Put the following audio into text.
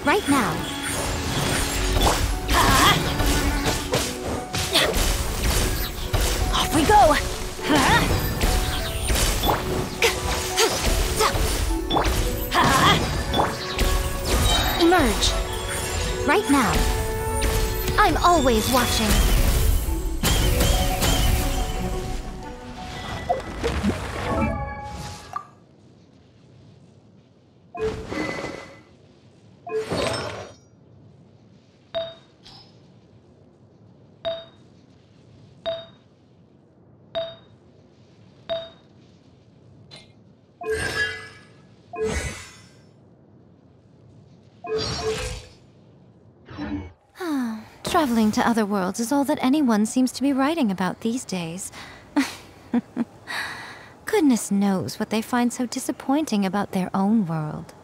Right now. Off we go! Emerge. Right now. I'm always watching. Traveling to other worlds is all that anyone seems to be writing about these days. Goodness knows what they find so disappointing about their own world.